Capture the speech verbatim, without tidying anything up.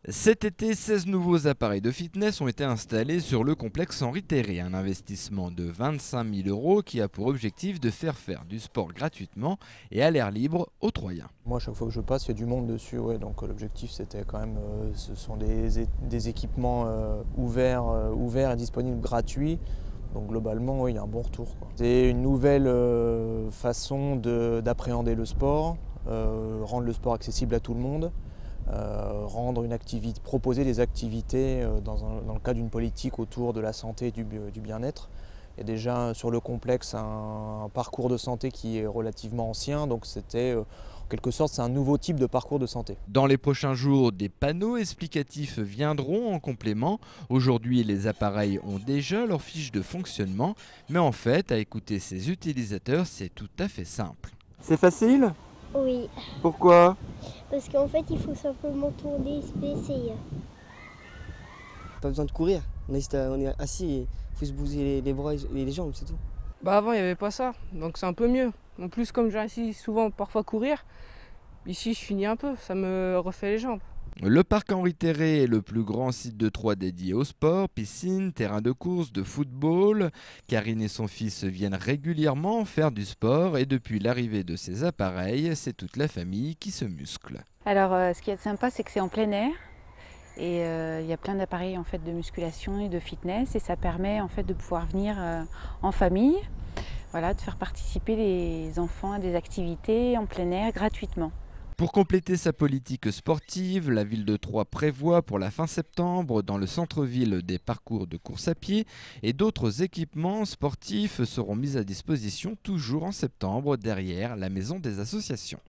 Cet été, seize nouveaux appareils de fitness ont été installés sur le complexe Henri Terré, un investissement de vingt-cinq mille euros qui a pour objectif de faire faire du sport gratuitement et à l'air libre aux Troyens. Moi, à chaque fois que je passe, il y a du monde dessus, ouais, donc euh, l'objectif c'était quand même, euh, ce sont des, é- des équipements euh, ouverts, euh, ouverts et disponibles gratuits. Donc globalement, oui, il y a un bon retour, quoi. C'est une nouvelle euh, façon de- d'appréhender le sport, euh, rendre le sport accessible à tout le monde. Euh, rendre une activité, proposer des activités euh, dans, un- dans le cadre d'une politique autour de la santé et du, bi- du bien-être. Il y a déjà sur le complexe un, un parcours de santé qui est relativement ancien, donc c'était euh, en quelque sorte c'est un nouveau type de parcours de santé. Dans les prochains jours, des panneaux explicatifs viendront en complément. Aujourd'hui, les appareils ont déjà leur fiche de fonctionnement, mais en fait, à écouter ses utilisateurs, c'est tout à fait simple. C'est facile? Oui, Pourquoi? parce qu'en fait, il faut simplement tourner et se baisser. Pas besoin de courir, on est, on est assis et il faut se bouger les, les bras et les jambes, c'est tout. Bah avant il n'y avait pas ça, donc c'est un peu mieux. En plus comme j'ai ainsi souvent parfois courir, ici je finis un peu, ça me refait les jambes. Le parc Henri Terré est le plus grand site de Troyes dédié au sport, piscine, terrain de course, de football. Karine et son fils viennent régulièrement faire du sport et depuis l'arrivée de ces appareils, c'est toute la famille qui se muscle. Alors euh, ce qui est sympa, c'est que c'est en plein air et euh, il y a plein d'appareils en fait de musculation et de fitness et ça permet en fait de pouvoir venir euh, en famille, voilà, de faire participer les enfants à des activités en plein air gratuitement. Pour compléter sa politique sportive, la ville de Troyes prévoit pour la fin septembre dans le centre-ville des parcours de course à pied et d'autres équipements sportifs seront mis à disposition toujours en septembre derrière la maison des associations.